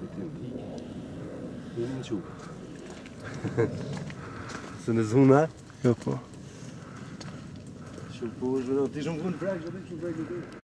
Så eine Zona? Ja, pô. Deixa eu pôr, não, tens um bom prazo, já deixa eu ver aqui.